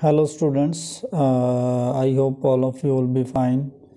Hello students, I hope all of you will be fine.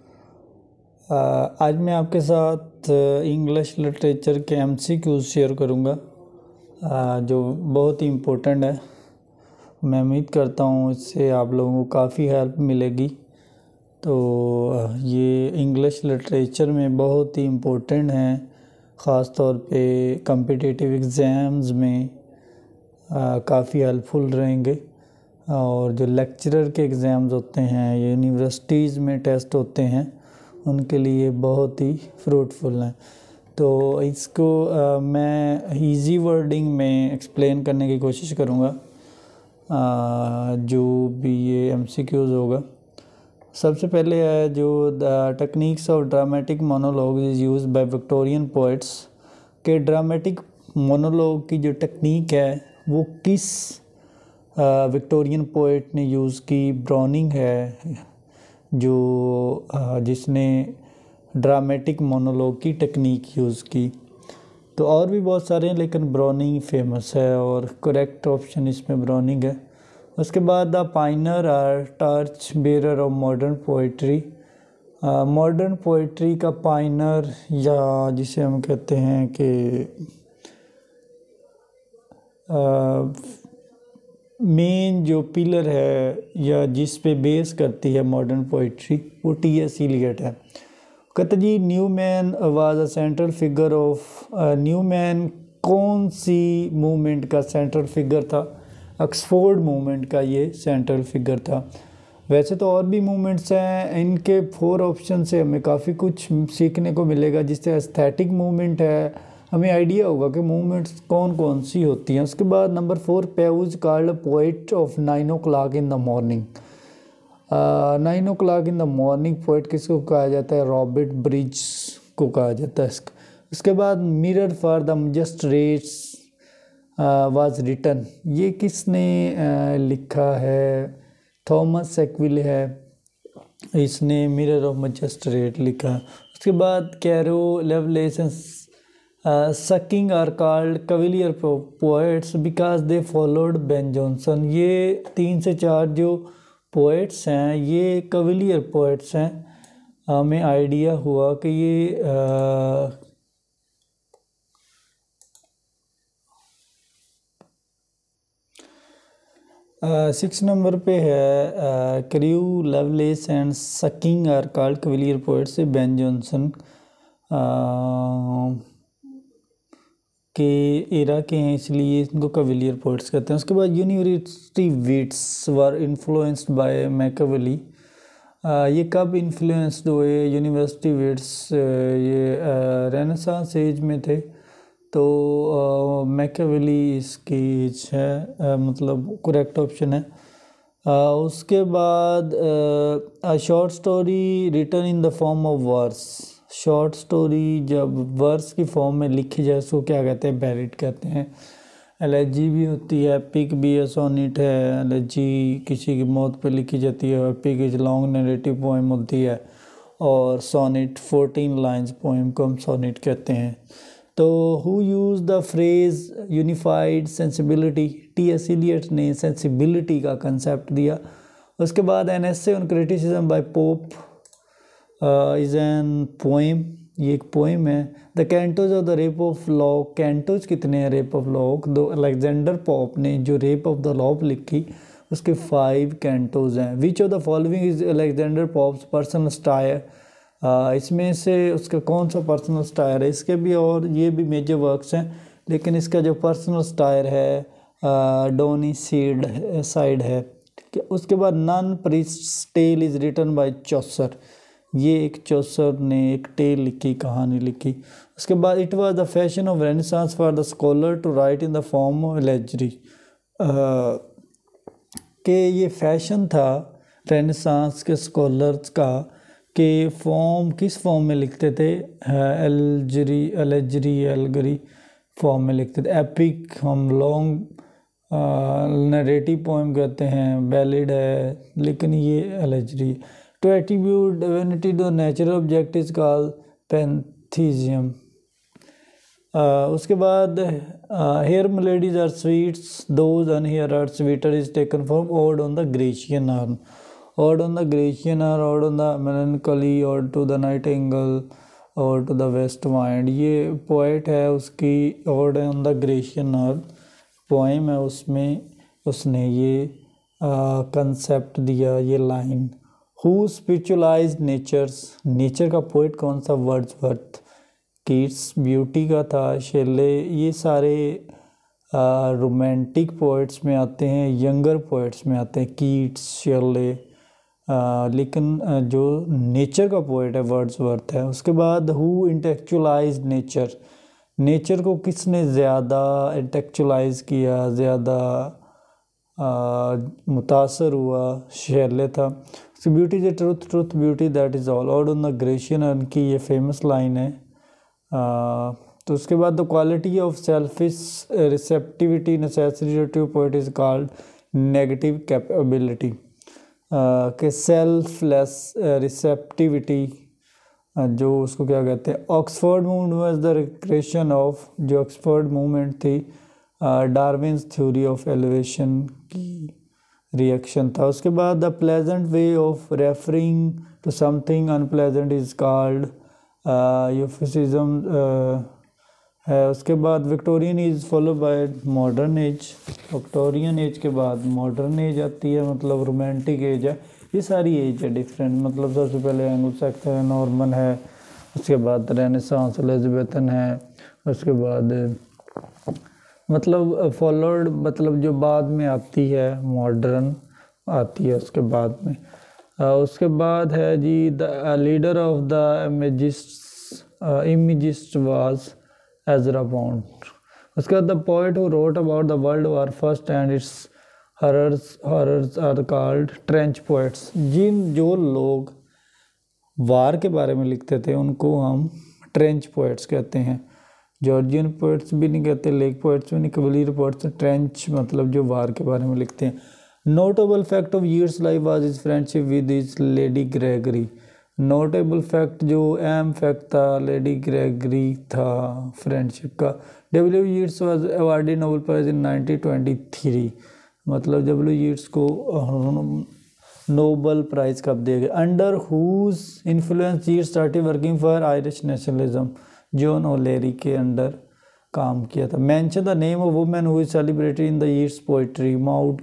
आज मैं आपके साथ इंग्लिश लिटरेचर के MCQs शेयर करूँगा जो बहुत ही इम्पोर्टेंट है। मैं उम्मीद करता हूँ इससे आप लोगों को काफ़ी हेल्प मिलेगी। तो ये इंग्लिश लिटरेचर में बहुत ही इम्पोर्टेंट है, ख़ास तौर पे कॉम्पिटिटिव एग्ज़ाम्स में काफ़ी हेल्पफुल रहेंगे। और जो लेक्चरर के एग्ज़ाम्स होते हैं, यूनिवर्सिटीज़ में टेस्ट होते हैं, उनके लिए बहुत ही फ्रूटफुल हैं। तो इसको मैं इजी वर्डिंग में एक्सप्लेन करने की कोशिश करूँगा जो भी ये MCQs होगा। सबसे पहले है जो the techniques of dramatic monologue is used by Victorian poets के ड्रामेटिक मोनोलॉग की जो टेक्निक है वो किस विक्टोरियन पोइट ने यूज़ की। ब्राउनिंग है जो जिसने ड्रामेटिक मोनोलॉग की टेक्निक यूज़ की। तो और भी बहुत सारे हैं लेकिन ब्राउनिंग फेमस है और करेक्ट ऑप्शन इसमें ब्राउनिंग है। उसके बाद the pioneer or torch bearer of modern poetry. Modern poetry का पाइनर या जिसे हम कहते हैं कि मेन जो पिलर है या जिस पे बेस करती है मॉडर्न पोइट्री वो T.S. इलियट है। कहते जी Newman was a central figure of Newman कौन सी मूवमेंट का सेंट्रल फिगर था? ऑक्सफोर्ड मूवमेंट का ये सेंट्रल फिगर था। वैसे तो और भी मूवमेंट्स हैं, इनके 4 ऑप्शन से हमें काफ़ी कुछ सीखने को मिलेगा। जिससे एस्थेटिक मूवमेंट है, हमें आइडिया होगा कि मूवमेंट्स कौन कौन सी होती हैं। उसके बाद नंबर 4 पेउज called poet of 9 o'clock in the morning. 9 o'clock in the morning poet किसको कहा जाता है? रॉबर्ट ब्रिज को कहा जाता है। उसके बाद mirror for the magistrates was written, ये किसने लिखा है? थॉमस सेक्विल है, इसने मिरर ऑफ मजिस्ट्रेट लिखा। उसके बाद Carew Lovelace Suckling are called cavalier poets because they followed Ben Jonson. ये 3 से 4 जो पोएट्स हैं ये कविलियर पोएट्स हैं। हमें आइडिया हुआ कि ये 6 नंबर पे है Carew Lovelace and Suckling are called cavalier poets से बेन जॉनसन के एरा के हैं, इसलिए इनको कविलियर पोइट्स कहते हैं। उसके बाद university wits were influenced by Machiavelli. ये कब इन्फ्लुएंस्ड हुए यूनिवर्सिटी विट्स? ये रेनेसांस एज में थे। तो मैकियावेली इसकी एज है, मतलब करेक्ट ऑप्शन है। उसके बाद short story written in the form of verse. Short story जब वर्स की फॉर्म में लिखी जाए उसको क्या कहते हैं? बैलेट कहते हैं। एलेजी भी होती है, एपिक भी है, सोनेट है। एलेजी किसी की मौत पे लिखी जाती है, epic is long narrative poem होती है, और सोनेट 14 लाइन्स पोएम को हम सोनेट कहते हैं। तो who use the phrase unified sensibility? T.S. Eliot ने सेंसिबिलिटी का कंसेप्ट दिया। उसके बाद an essay on criticism by Pope is an poem, ये एक पोएम है। The cantos of the rape of law. Cantos कितने हैं रेप ऑफ लॉ? दो अलेक्जेंडर पॉप ने जो रेप ऑफ द लॉ लिखी उसके 5 कैंटोज हैं। Which of the following is Alexander Pope's personal satire? इसमें से उसका कौन सा पर्सनल स्टायर है? इसके भी और ये भी मेजर वर्क्स हैं, लेकिन इसका जो पर्सनल स्टायर है डोनी साइड है। ठीक है। उसके बाद nun priest's tale is written by Chaucer. ये एक चौसर ने एक टेल लिखी, कहानी लिखी। उसके बाद it was the fashion of Renaissance for the scholar to write in the form of allegory. कि ये फैशन था रेनेसांस के स्कॉलर्स का कि फॉर्म किस फॉर्म में लिखते थे? एलगरी फॉर्म में लिखते थे। एपिक हम लॉन्ग नरेटिव पोएम कहते हैं, बैलेड है, लेकिन ये allegory. To attribute divinity to natural object is called pantheism. उसके बाद heard melodies are sweets those एंड हेयर are sweeter is taken from ode on the Grecian urn, ode on the Grecian urn, ode on the melancholy, ode to the nightingale, ode to the west wind. ये poet है, उसकी ode on the Grecian urn poem है, उसमें उसने ये concept दिया, ये line. Who spiritualised natures, nature का पोइट कौन सा? वर्ड्सवर्थ। कीट्स ब्यूटी का था, शेले, ये सारे रोमांटिक पोइट्स में आते हैं, यंगर पोइट्स में आते हैं, कीट्स, शेले। लेकिन जो नेचर का पोइट है वर्ड्सवर्थ है। उसके बाद हु इंटेलेक्चुअलाइज्ड नेचर, नेचर को किसने ज़्यादा इंटेलेक्चुअलाइज किया, ज़्यादा मुतासर हुआ? शेले था। Beauty is truth, truth beauty that is all, ode on the Grecian urn की ये फेमस लाइन है। तो उसके बाद the quality of selfish receptivity necessary to poet is called negative capability, के सेल्फलेस रिसेप्टिविटी, जो उसको क्या कहते हैं? Oxford movement was the recreation of, जो ऑक्सफोर्ड मूवमेंट थी डार्विन्स थ्योरी ऑफ एलिवेशन की रिएक्शन था। उसके बाद the pleasant way of referring to something unpleasant is called euphemism है। उसके बाद Victorian age followed by modern age, Victorian age के बाद मॉडर्न एज आती है, मतलब रोमांटिक एज है। ये सारी एज है डिफरेंट, मतलब सबसे पहले एंग्लो सैक्सन है, नॉर्मन है, उसके बाद रेनेसांस एलिज़ाबेथन है, उसके बाद मतलब फॉलोड, मतलब जो बाद में आती है मॉडर्न आती है उसके बाद में। उसके बाद है जी the leader of the imagist was Ezra Pound. उसके बाद the poet who wrote about the world war first and its horrors are called trench poets. जो लोग वार के बारे में लिखते थे उनको हम ट्रेंच पोएट्स कहते हैं। जॉर्जियन पोएट्स भी नहीं कहते, लेक पोएट्स भी नहीं, कवलियर पोएट्स। ट्रेंच मतलब जो वार के बारे में लिखते हैं। Notable fact of Yeats life was his friendship with his Lady Gregory. Notable fact, जो अहम फैक्ट था, लेडी ग्रेगरी था फ्रेंडशिप का। W Yeats was awarded Nobel prize in 1923, मतलब डब्ल्यू ईयर्स को नोबेल प्राइज कब दिया गया? Under whose influence Yeats started working for Irish nationalism, John O'Leary के अंडर काम किया था। Mention the name of women who is celebrated in the years poetry,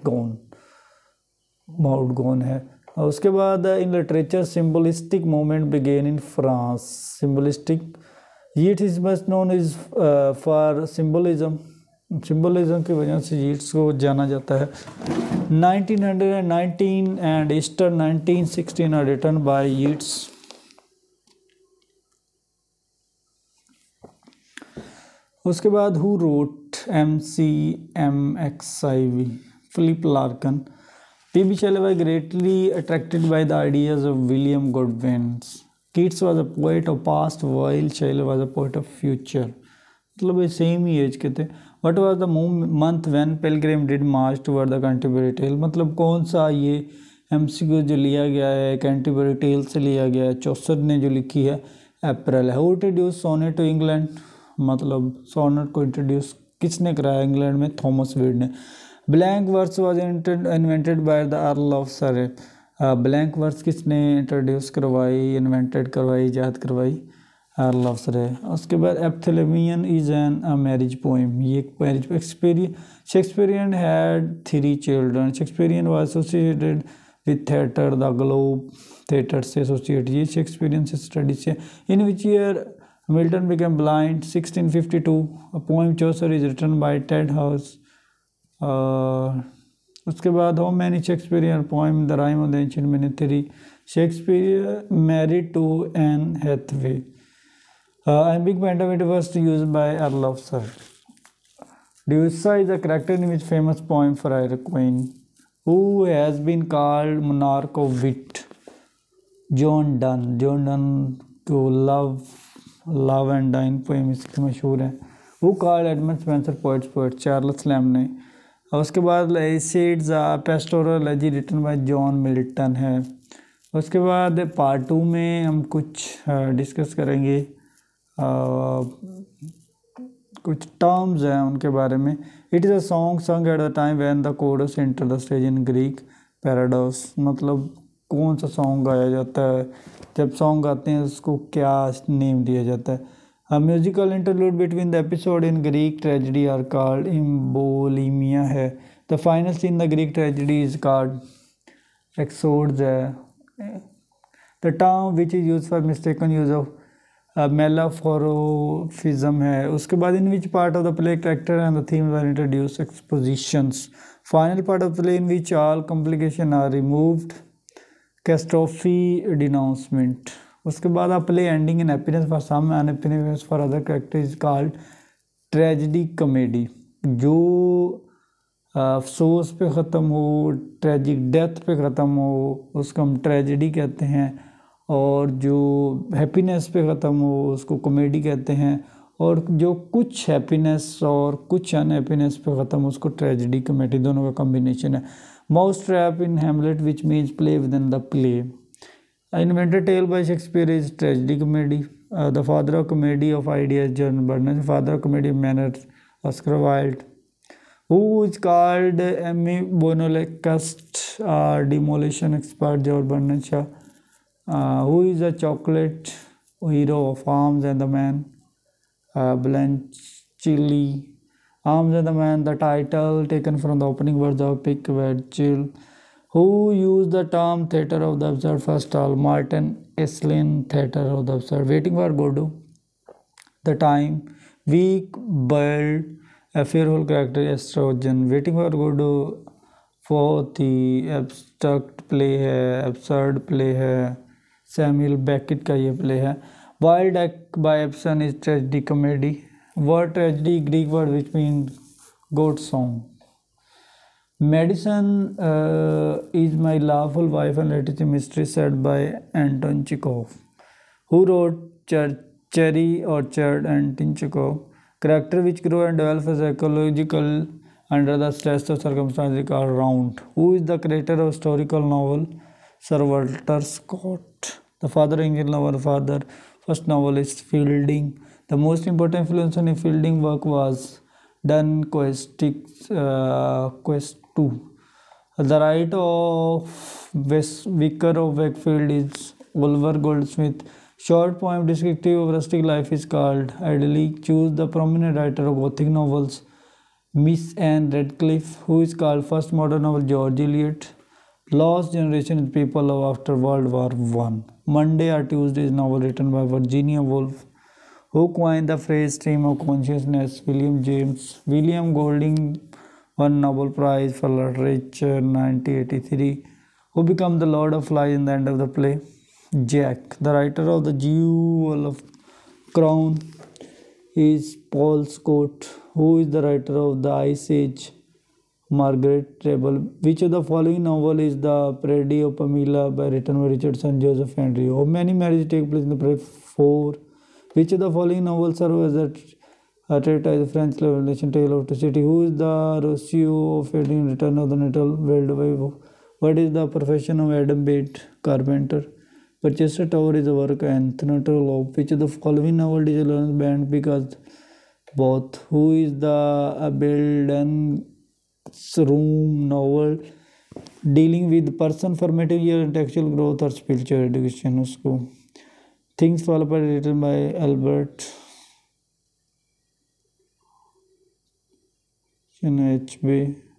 Maud Gonne है। और उसके बाद in literature symbolistic movement began in France. Symbolistic Yeats is must known is for symbolism, symbolism की वजह से यीट्स को जाना जाता है। 1919 and Easter 1916 are written by Yeats. उसके बाद who wrote MCMXIV, Philip Larkin. P.B. Shelley was greatly attracted by the ideas of William Godwin. Keats was a poet of past while Shelley was a poet of future, मतलब ये same ही as के थे। What was the month when Pilgrim did march toward the Canterbury Tale, मतलब कौन सा ये MCQ जो लिया गया है कैंटरबरी टेल से लिया गया है, चौसर ने जो लिखी है, अप्रैल है। Who introduced sonnet to England, मतलब सोनेट को इंट्रोड्यूस किसने कराया इंग्लैंड में? थॉमस वीड ने। Blank verse was invented by the Earl of Surrey, blank verse किसने इंट्रोड्यूस करवाई, इन्वेंटेड करवाई, ईजाद करवाई? Earl of Surrey. उसके बाद Epithalamion is an marriage poem, ये एक marriage. Shakespearean had 3 children. Shakespearean was associated with theatre, the Globe theatre से एसोसिएट, ये शेक्सपियरियन से स्टडी से। In which year Milton became blind, 1652. A poem Chaucer is written by Ted House. उसके बाद how many Shakespearean poem The Rime of the Ancient Men 3. Shakespeare married to Anne Hathaway. Iambic pentameter was used by Earl of Surrey. Deusa is a character in which famous poem for Ira Queen, who has been called monarch of wit. John Donne को love and dine poem इसकी मशहूर है। वो called Edmund Spenser poet Charles Lamb ने। और उसके बाद Lycidas pastoral elegy written by John Milton है। उसके बाद पार्ट 2 में हम कुछ डिस्कस करेंगे कुछ टर्म्स हैं उनके बारे में। It is a song sung at the time when the chorus enter the stage in Greek parodos. मतलब कौन सा सॉन्ग गाया जाता है, जब सॉन्ग गाते हैं उसको क्या नेम दिया जाता है। A musical interlude between the episode in Greek tragedy are called embolimia है। The final scene in the Greek tragedy is called exodes है। The term which is used for mistaken use of melaphorophism है। उसके बाद in which part of the play character and the themes are introduced, expositions। Final part of the play in which all complications are removed, catastrophe denouncement। उसके बाद आप play ending in happiness for some and happiness for other character is called tragedy comedy. जो अफसोस पे ख़त्म हो, tragic death पे ख़त्म हो, उसको हम ट्रेजिडी कहते हैं, और जो हैप्पीनेस पे ख़त्म हो उसको कॉमेडी कहते हैं, और जो कुछ हैप्पीनेस और कुछ अनहैप्पीनेस पे ख़त्म उसको ट्रेजिडी कॉमेडी, दोनों का कॉम्बिनेशन है। Mouse trap in Hamlet which means play within the play. Invented tale by Shakespeare is tragedy comedy. The father of comedy of ideas, John Burns. Father of comedy of manners, Oscar Wilde. Who is called Emmy Bonolacust, demolition expert, George Bernard Shaw. Who is a chocolate hero of Arms and the Man, Blanchili. Arms and the Man, the title taken from the opening words of Pick Chill. Who used the term theatre of the absurd first all? Martin Esslin, theatre of the absurd. Waiting for Godot. The time, weak, bold, a fearful character, estrogen. Waiting for Godot, for the abstract play है, absurd play है, Samuel Beckett का ये play है। Wild Act by Ibsen is tragedy comedy. Word tragedy, Greek word which means goat song. Medicine is my lawful wife and let it be mystery, said by Anton Chekhov. Who wrote Cherry Orchard? Anton Chekhov. Character which grow and develop psychological under the stress of circumstances are round. Who is the creator of historical novel? Sir Walter Scott. The father of English novel, father first novelist Fielding. The most important influence on Fielding work was Dun Quest 2. The right of Vicar of Wakefield is Oliver Goldsmith. Short poem descriptive of rustic life is called Idly. Choose the prominent writer of Gothic novels. Miss Anne Radcliffe. Who is called first modern novel? George Eliot. Lost Generation is people of after World War I. Monday or Tuesday is novel written by Virginia Woolf. Who coined the phrase stream of consciousness? William James. William Golding won Nobel Prize for Literature 1983. Who became the Lord of Flies in the end of the play? Jack. The writer of the Jewel of Crown is Paul Scott. Who is the writer of the Ice Age? Margaret Rebel. Which of the following novel is the Parody of Pamela by written by Richardson Joseph Henry? How many marriages take place in the play? 4. Which of the following novels serve as a treatise of French Revolution tale of the city? Who is the Rousseau of Reading Return of the Little World? What is the profession of Adam Bate? Carpenter. Purchester Tower is a work of Anthony Trollope. Which of the following novel is a Lawrence band? Because both. Who is the Abelden's Room novel dealing with person formative year intellectual growth or spiritual education? उसको Things Fall Apart written by Albert H.B.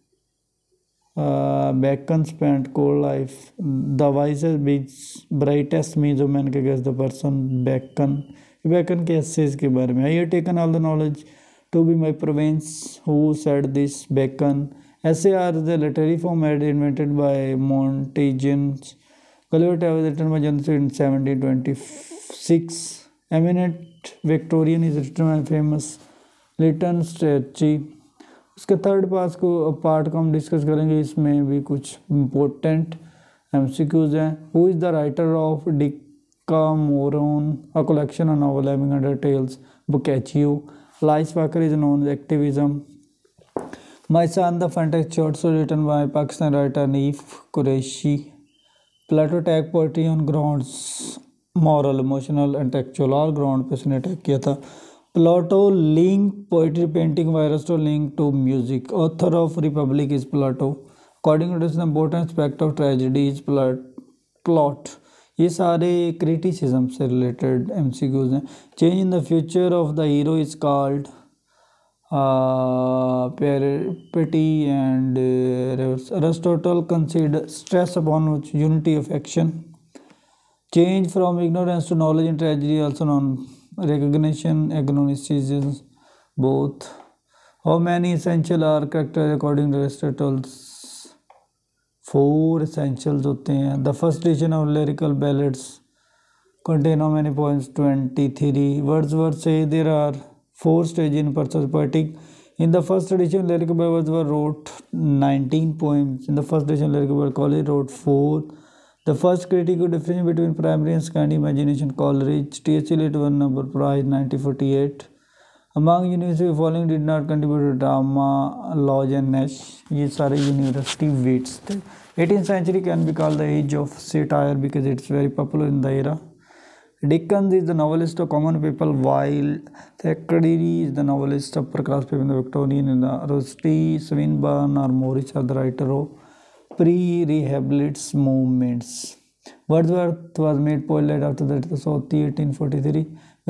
Bacon spent core life. The wisest, brightest means of man can guess the person. Bacon के essays के बारे में. I have taken all the knowledge to be my province. Who said this? Bacon. Essay are the literary format invented by Montaigne. Gulliver was written by Johnson in 1726. Eminent Victorian is written by famous Lytton Strachey. उसके third part को हम discuss करेंगे। इसमें भी कुछ important MCQs हैं। Who is the writer of Decameron, a collection of novel having 100 tales? Boccaccio. Alice Walker is known activism. My son the fantastic short story written by Pakistan writer Hanif Kureishi. Plato attack poetry on grounds moral, emotional, intellectual, all ground पे उसने attack किया था. Plato linked poetry, painting by Aristotle linked to music. Author of Republic is Plato. According to this, the important aspect of tragedy is plot. ये सारे criticism से related MCQs हैं. Change in the future of the hero is called peripety and Aristotle considered stress upon unity of action. Change from ignorance to knowledge in tragedy, also known recognition, agnosticism, both. How many essential are characters according to Aristotle? 4 essentials होते हैं. The first edition of lyrical ballads contain how many poems? 23. Wordsworth say there are 4 stages in pursuit of poetic. In the first edition, lyrical by Wordsworth wrote 19 poems. In the first edition, lyrical by Coleridge wrote 4. The first critical difference between primary and secondary imagination, Coleridge. T.H. Eliot won Nobel Prize 1948. Among university following did not contribute to drama, Lodge and Nash. ये सारे university wits थे. 18th century can be called the age of satire because it's very popular in the era. Dickens is the novelist of common people, while Thackeray is the novelist of upper class people in the Victorian era. Rusty, Swinburne or Morris are the writer of pre-Rehabilitates movements. Wordsworth was made poet later after that the Southey 1843.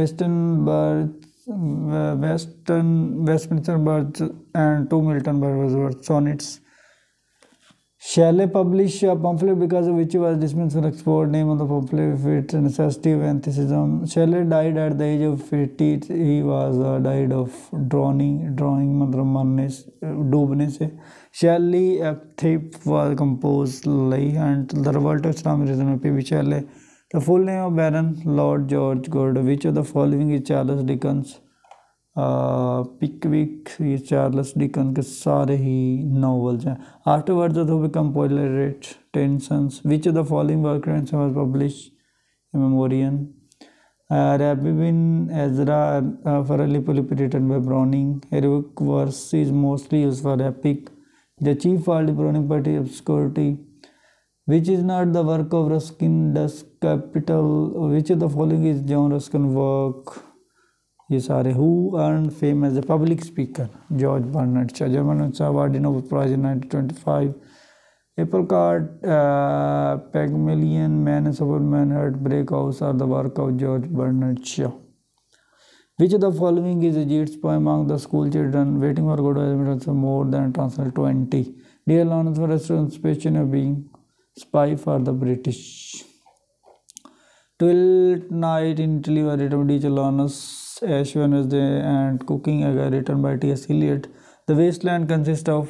Westminster Birds and 2 Milton by Wordsworth sonnets. Shelley published a pamphlet because of which he was dismissed from Oxford. Name of the pamphlet fit necessity of atheism. Shelley died at the age of 50. He was died of drawing मतलब मरने डूबने से. Shelley a thief was composed and the revolt of Islam reason P.B. Shelley. The full name of Baron Lord George Gordon. Which of the following is Charles Dickens? Pickwick, ये Charles Dickens के सारे ही novels हैं. Afterwards, who become poet Tennyson's. Which of the following work was published? A Memoriam. Rabbi Ezra thoroughly written by Browning. Heroic verse is mostly used for epic. The chief fault of Browning party obscurity. Which is not the work of Ruskin? Does Capital. Which of the following is John Ruskin work? ये सारे. Who earned fame as a public speaker? George Bernard Shaw. German awarded Nobel Prize in 1925. Apricot, Pygmalion, Man and Superman, Heartbreak House are the work of George Bernard Shaw. Which of the following is Ajit's poem among the school children? Waiting for Godot has more than translated 20. Dear Lawrence for anticipation of being spy for the British. Twelfth Night in Italy were written by D. Lawrence. Ash Wednesday and Cooking Egg written by T.S. Eliot. The Wasteland consists of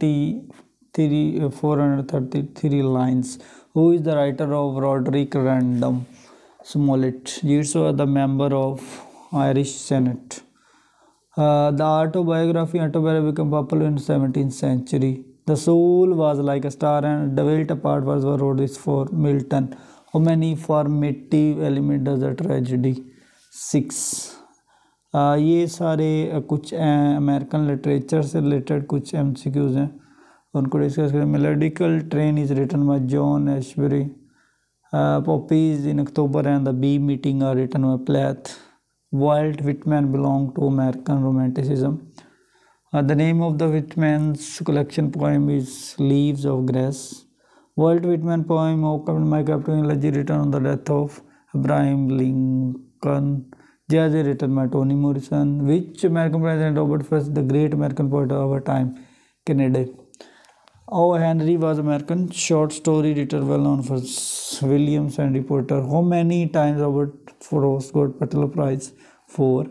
433 lines. Who is the writer of Roderick Random? Smollett. Yeats was the member of Irish Senate. The autobiography became popular in the 17th century. The soul was like a star and developed apart was wrote this for Milton. How many formative elements does a tragedy? 6. ये सारे कुछ American literature से related कुछ MCQs हैं, उनको discuss करें. Melodical train is written by John Ashbery. Poppies in October and the Bee Meeting are written by Plath. Walt Whitman belonged to American Romanticism. The name of the Whitman's collection poem is Leaves of Grass. Walt Whitman poem My Captain Elegy written on the death of Abraham Lincoln. Jazz written by Toni Morrison. Which American president Robert Frost, the great American poet of our time? Kennedy. O. Henry was American short story writer well known for Williams and Reporter. How many times Robert Frost got Pulitzer Prize? 4.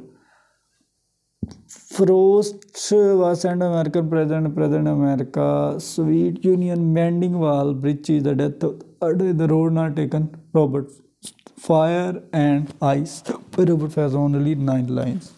Frost was sent American president of America. Soviet Union mending wall bridge is the death of the road not taken. Robert. Fire and Ice. Robert has only 9 lines.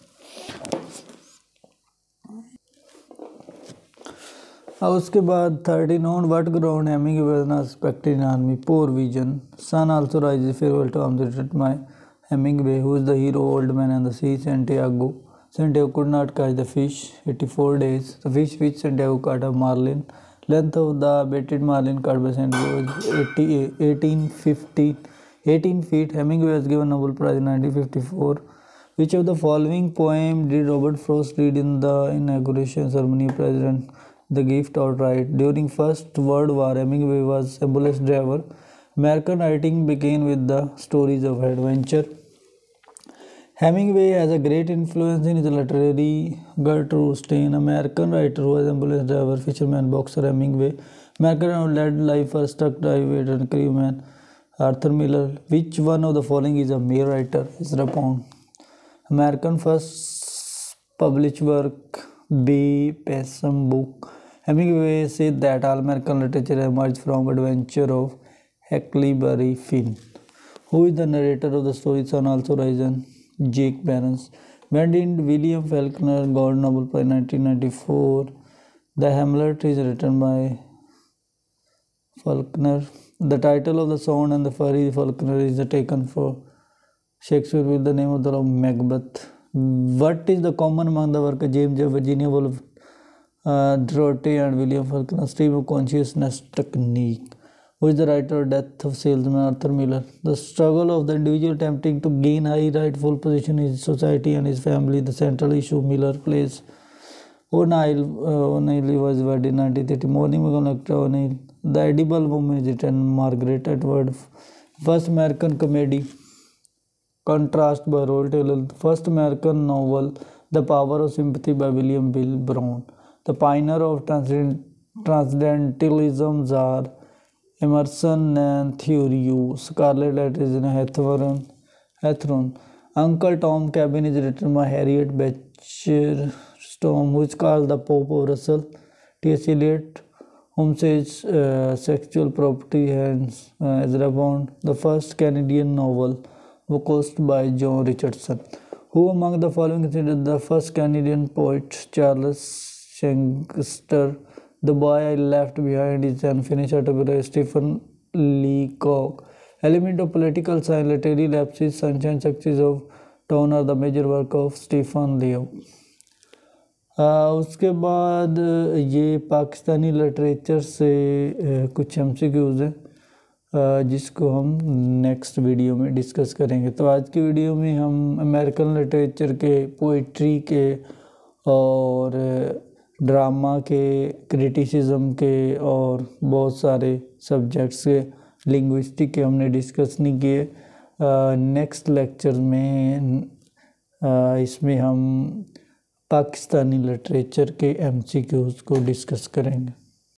उसके बाद 13 on what ground Hemingway was not expected in army. Poor vision. Sun also rises. Farewell to written by Hemingway. Who is the hero? Old Man and the Sea. Santiago. Santiago could not catch the fish. 84 days. The fish which Santiago caught of marlin. Length of the baited marlin caught by Santiago is 18 feet. Hemingway was given Nobel Prize in 1954. Which of the following poem did Robert Frost read in the inauguration ceremony? President the gift outright. During First World War, Hemingway was ambulance driver. American writing began with the stories of adventure. Hemingway has a great influence in his literary. Gertrude Stein, American writer who was ambulance driver, fisherman, boxer. Hemingway, American led life first truck driver and crewman. Arthur Miller, which one of the following is a male writer? Ezra Pound. American first published work, B. Pessim book. Hemingway said that all American literature emerged from adventure of Huckleberry Finn. Who is the narrator of the story Sun Also Rises? Jake Barnes. When did William Faulkner got Nobel Prize? 1994. The Hamlet is written by Faulkner. The title of the Sound and the Fury Faulkner is taken for Shakespeare with the name of the Macbeth. What is the common among the work of James J. Virginia Woolf, Dorothy and William Faulkner? Stream of consciousness technique. Who is the writer of Death of Salesman? Arthur Miller. The struggle of the individual attempting to gain high rightful position in his society and his family, the central issue. Miller plays. O'Neill was wedded in 1930. Morning O'Neill. The Edible Woman is written Margaret Atwood. First American comedy. Contrast by Roald Dahl. First American novel, The Power of Sympathy by William Bill Brown. The pioneer of transcendentalism are Emerson and Thoreau. Scarlet Letter is in Hawthorne. Uncle Tom Cabin is written by Harriet Beecher Stowe, who is called the Pope of Russell. T.S. Eliot. Holmes' Sexual Property and Ezra Pound. The first Canadian novel, Vocalized by John Richardson. Who among the following considered the first Canadian poet? Charles Sangster. The Boy I Left Behind is unfinished autobiography. Stephen Leacock. Element of Political Science, Literary Lapses, Sunshine Success of Town are the major work of Stephen Leacock. उसके बाद ये Pakistani literature से कुछ MCQs हैं जिसको हम next video में discuss करेंगे। तो आज की वीडियो में हम अमेरिकन लिटरेचर के, पोइट्री के और ड्रामा के, क्रिटिसिज्म के और बहुत सारे सब्जेक्ट्स के, लिंग्विस्टिक के हमने डिस्कस नहीं किए। नेक्स्ट लेक्चर में इसमें हम पाकिस्तानी लिटरेचर के MCQs को डिस्कस करेंगे।